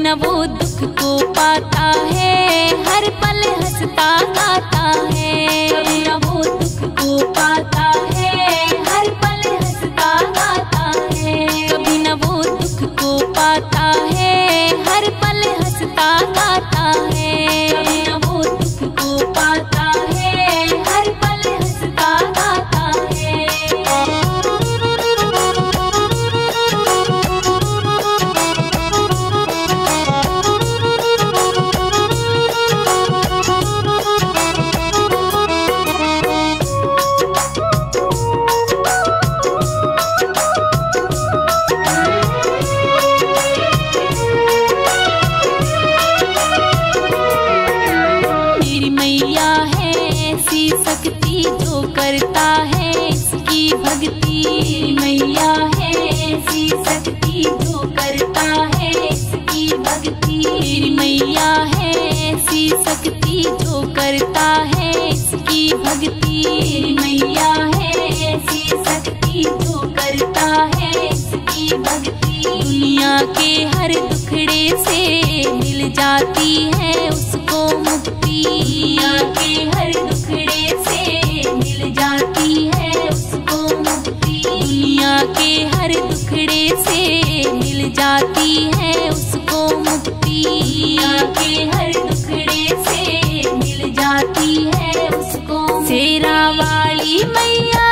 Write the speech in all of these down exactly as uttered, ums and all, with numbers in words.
न वो दुख को पाता है, हर पल हंसता गाता है। कभी न वो दुख को पाता है, हर पल हंसता गाता है। कभी न वो दुख को पाता है, हर पल हंसता गाता है। कभी न वो दुख को पाता है, हर पल हंसता गाता है। शक्ति जो करता है इसकी भक्ति, मैया है ऐसी शक्ति जो करता है इसकी भक्ति। मैया है ऐसी शक्ति जो करता है इसकी भक्ति। मैया है ऐसी शक्ति जो करता है इसकी भक्ति। दुनिया के हर दुखड़े से मिल जाती है उसको मुक्ति। दुनिया के हर दुखड़े से मिल जाती है उसको मुक्ति। दुनिया के हर दुखड़े से मिल जाती है उसको मुक्ति। दुनिया के हर दुखड़े से मिल जाती है उसको। शेरा वाली मैया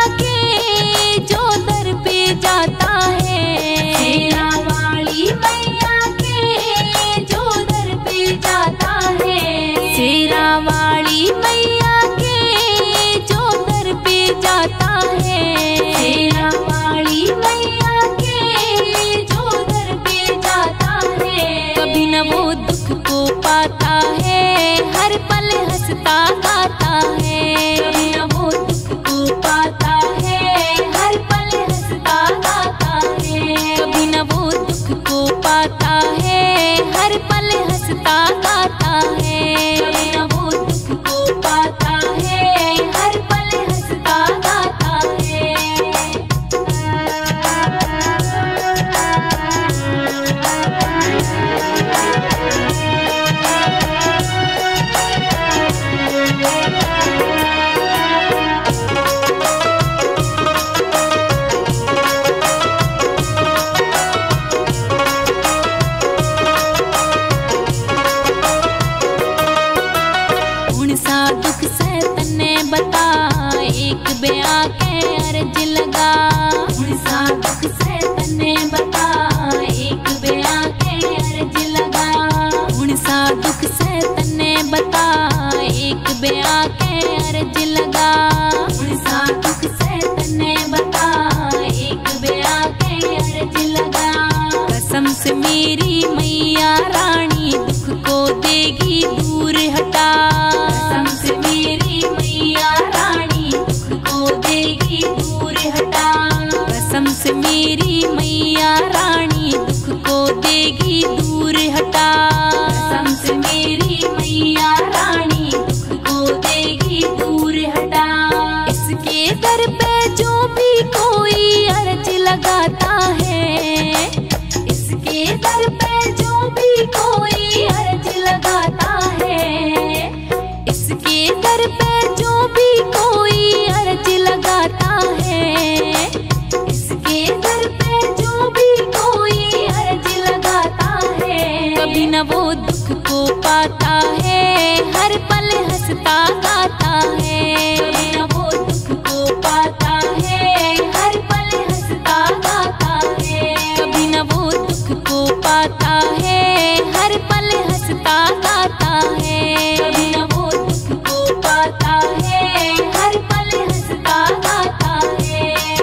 के जो दर पे जाता है, शेरा वाली मैया के जो दर पे जाता है। शेरा वाली मैया के जो दर पे जाता है। शेरा वाली मैया के जो दर पे जाता है। कभी न वो दुख को पाता है, हर पल हंसता गाता है। कभी न वो दुख को पाता है, हर पल हंसता गाता है। कभी न वो दुख को पाता है, हर पल हंसता गाता है। कभी न वो दुख को पाता है, हर पल हंसता गाता है। दुख सहतन ने बता एक बया के अर्ज लगा। सा दुख सहतन ने बता एक बया के अर्ज लगा। सा दुख सहतन ने बता एक बया के अर्ज लगा। सा दुख सहतन ने बता एक बया के अर्ज लगा। कसम से मेरी मैया रानी दुख को देगी दूर हटा। कसम से मेरी मैया रानी दुख को देगी दूर हटा। कसम से मेरी मैया रानी दुख को देगी दूर हटा। कसम से मेरी मैया रानी दुख को देगी दूर हटा। इसके दर पे जो भी कोई अर्ज लगाता है, इसके दर पे जो भी कोई अर्ज लगाता है, इसके दर पे जो भी कोई अर्ज लगाता है, इसके दर पे जो भी कोई अर्ज लगाता है। कभी न वो दुख को पाता है, हर पल हंसता गाता है। कभी न वो दुख को पाता है, हर पल हंसता गाता है। कभी न वो दुख को पाता है, हर पल हंसता गाता है। कभी न वो दुख को पाता है, हर पल हंसता गाता है।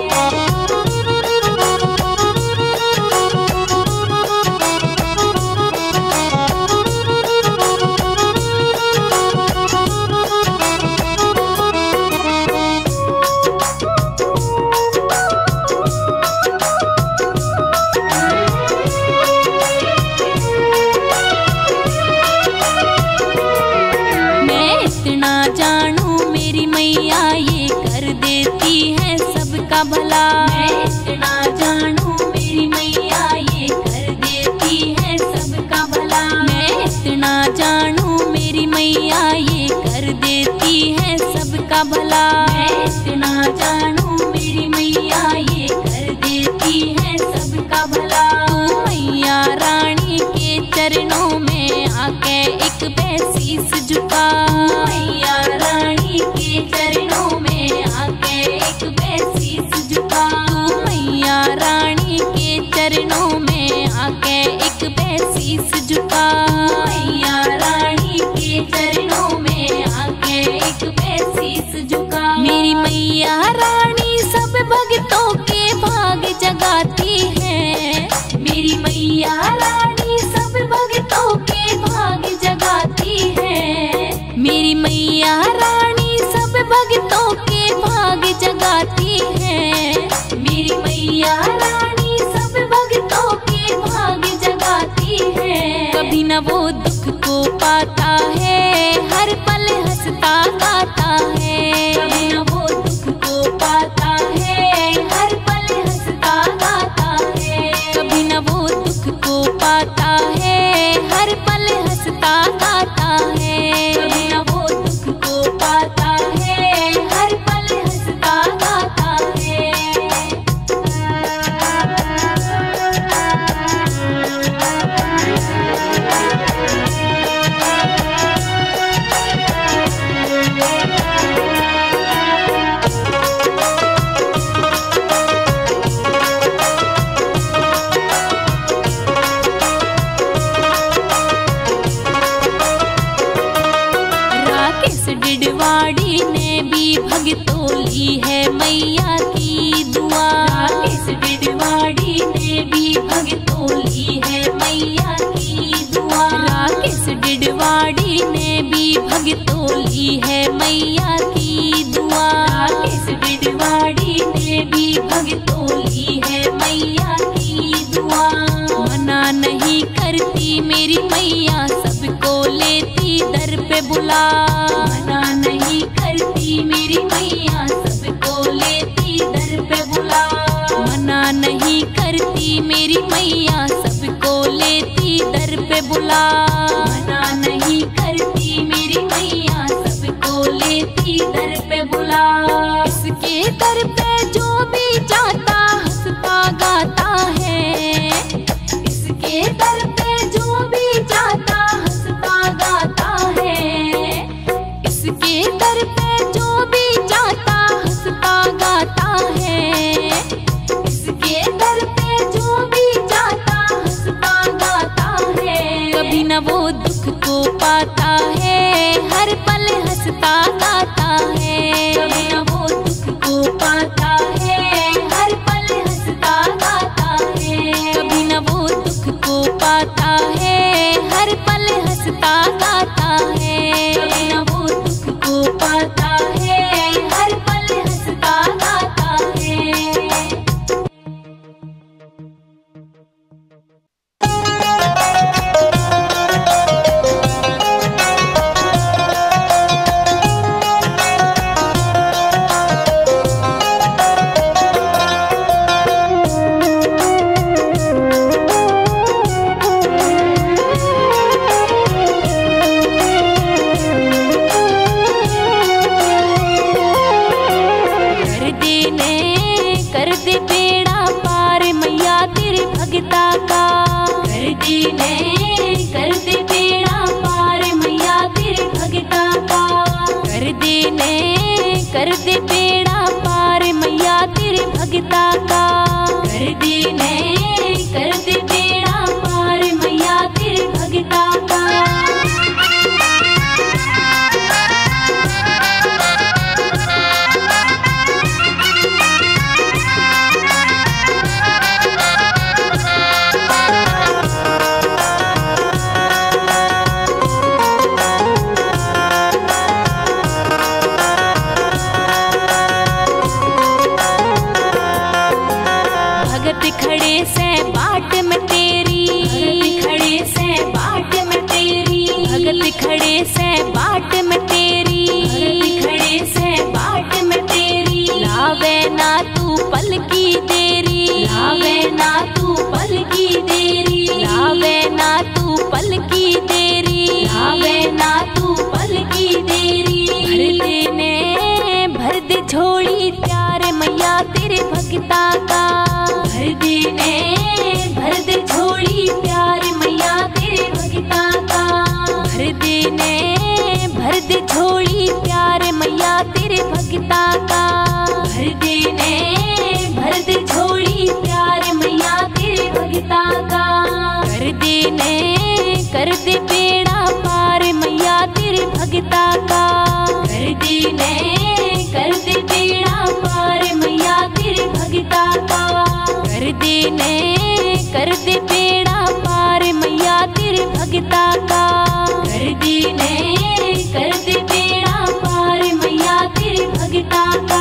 भला मैं इतना जानूं मेरी मैया ये कर देती है सबका भला। जगाती है। मेरी मैया रानी सब भक्तों के भाग जगाती है। मेरी मैया रानी सब भक्तों के भाग जगाती है। मेरी मैया रानी सब भक्तों के भाग जगाती है। कभी न वो दुख को पाता है, हर पल हंसता गाता है। कभी न वो दुख को पाता है, हर पल हंसता गाता है। कभी न वो दुख को पाता है, हर पल हंसता गाता है। कभी न वो दुख को पाता है, हर पल हंसता गाता है। डिडवाड़ी ने भी भगतों ली है मैया की दुआ। राकेश डिडवाड़ी ने भी भगतों ली है मैया की दुआ। राकेश डिडवाड़ी ने भी भगतों ली है मैया की दुआ। राकेश डिडवाड़ी ने भी भगतों ली है मैया की दुआ। मना नहीं करती मेरी मैया, सबको लेती दर पे बुला। मना नहीं करती मेरी मैया, सबको लेती दर पे बुला। मना नहीं करती मेरी मैया, सबको लेती दर पे बुला। मना नहीं करती मेरी मैया, सबको लेती दर पे बुला। इसके दर पे जो भी जाता हंसता गाता है। इसके दर पे जो भी जाता हंसता गाता है। इसके दर पे जो भी जाता हंसता गाता है। इसके दर पे जो भी जाता हंसता गाता है। कभी न वो दुख को पाता है, हर पल हंसता गाता है। कभी न वो दुख को पाता है, हर पल हंसता गाता है। कभी न वो दुख को पाता है, हर पल हंसता गाता है। कभी न वो दुख को पाता है, हर पल हंसता गाता है। भगता का कर दी ने कर दे बेड़ा पार मैया तेरे भगता का। कर दे ने कर दे बेड़ा पार मैया तेरे भगता का। कर दे ने कर दे बेड़ा पार मैया तेरे भगता का। खड़े से बाट में तेरी खड़े से बाट में तेरी भगत खड़े से बाट में तेरी खड़े से बाट में तेरी। लावे ना तू पल की देरी लावे ना तू पल की देरी लावे ना तू पल की देरी लावे ना तू पल की देरी। भर देने भर दे झोली प्यार मैया तेरे भगता का। भर देने भर दे झोली प्यार मैया तेरे भगता का। भर देने भर दे झोली प्यार मैया तेरे भगता का। भर देने भर दे झोली प्यार मैया तेरे भगता का। कर देने कर दे बेड़ा पार मैया तेरे भगता का। कर देने कर दे बेड़ा पार मैया तेरे भगता का। ने कर दे बेड़ा पार मैया तेरे भगता का। कर दी ने कर दे बेड़ा पार मैया तेरे भगता का।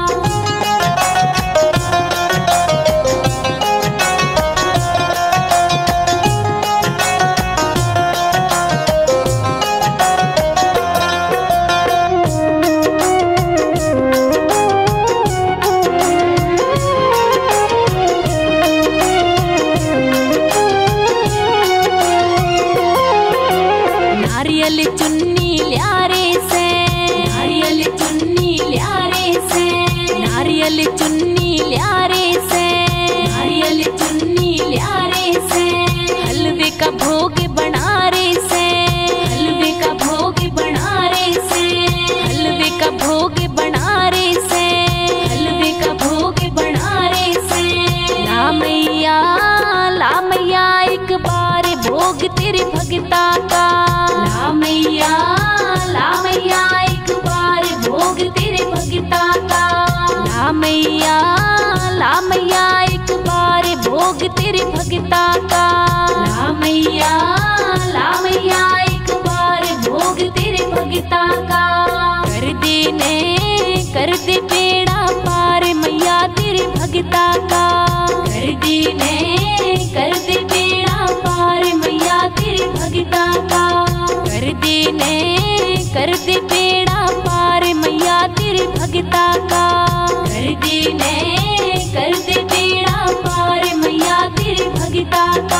नारियल चुन्नी ल्यारे से नारियल चुन्नी ल्यारे से नारियल चुन्नी ल्यारे से नारियल चुन्नी ल्यारे से हलवे का भोग बना रे से हलवे का भोग बना रे से हलवे का भोग बना रे से हलवे का भोग बना रे से। ला मैया ला मैया एक बार भोग तेरे भगता का। ला मैया ला मैया एक बार भोग तेरे भगता का। ला मैया ला मैया एक बार भोग तेरे भगता का। ला मैया ला मैया एक बार भोग तेरे भगता का। कर दे ने कर दे बेड़ा पार मैया तेरे भगता का। कर दे ने कर दे बेड़ा पार मैया तेरे भगता का। कर दे ने कर दे बेड़ा पार मैया तेरे भगता का। कर दे ने कर दे बेड़ा पार मैया तेरे भगता का।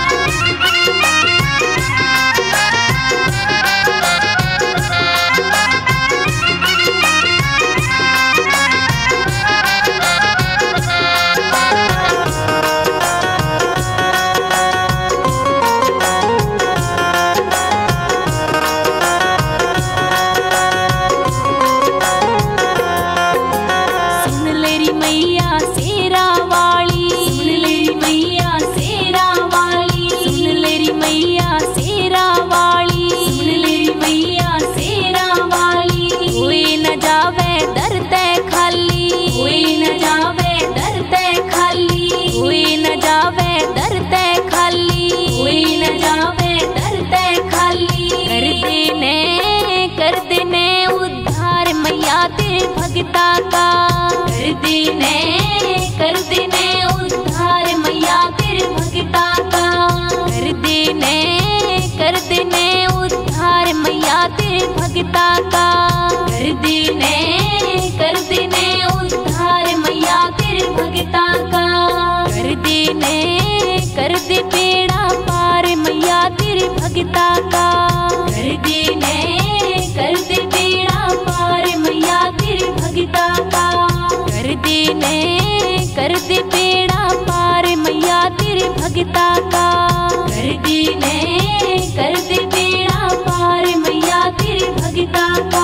भगता का कर दे ने कर दे ने उद्धार मैया तेरे भगता का। कर दे ने कर दे ने उद्धार मैया तेरे भगता का। कर दे ने कर दे ने उद्धार मैया तेरे भगता का। कर दे ने कर दे बेड़ा पार मैया तेरे भगता का। कर दे ने कर दे बेड़ा पार मैया तेरे भगता का। कर दे ने कर दे बेड़ा पार मैया तेरे भगता का। कर दे ने कर दे बेड़ा पार मैया तेरे भगता का।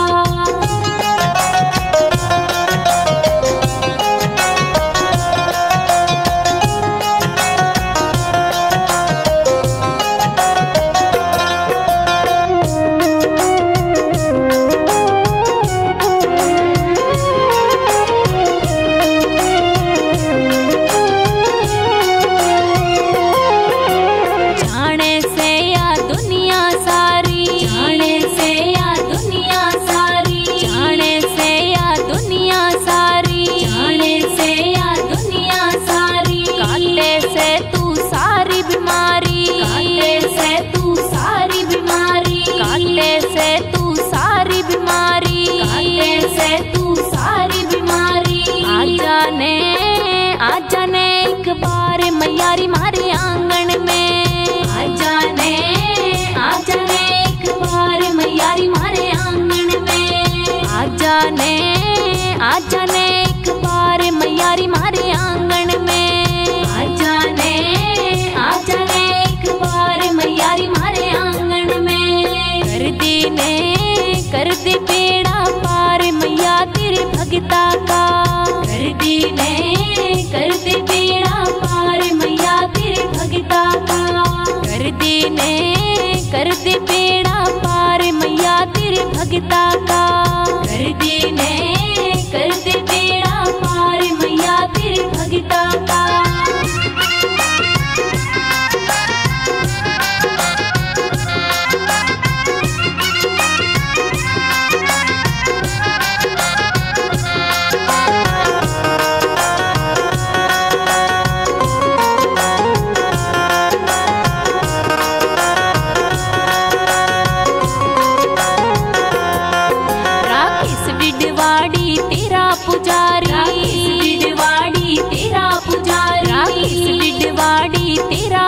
मैयारी मारे आंगन में आ जाने आ जाने एक बार मैयारी मारे आंगन में। आ जाने आ जाने एक बार मैयारी मारे आंगन में। आ जाने आ जाने एक बार मैयारी मारे आंगन में। कर दे ने कर दे बेड़ा पार मैया तेरे भगता का। कर दे ने कर दे बेड़ा पार मैया तेरे भगता का। कर दे ने कर दे बेड़ा पार मैया तेरे भगता का। कर दे ने कर दे बेड़ा पार मैया तेरे भगता का।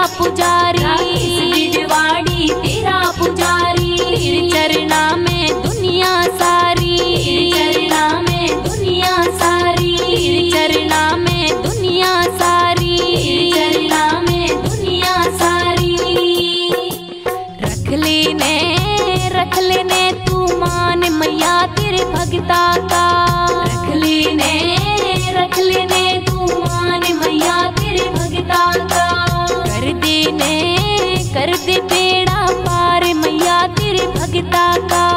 पुजारी, बिजवाड़ी तेरा पुजारी। तेरे चरना में दुनिया सारी, चरना में दुनिया सारी, चरना में दुनिया सारी, चरना में दुनिया सारी। रख लेने रख लेने तू मान मैया तेरे भगता का, रख लेने रख लेने तू मान मैया तेरे भगता का। कर देने कर दे बेड़ा पार मैया तेरे भगता का।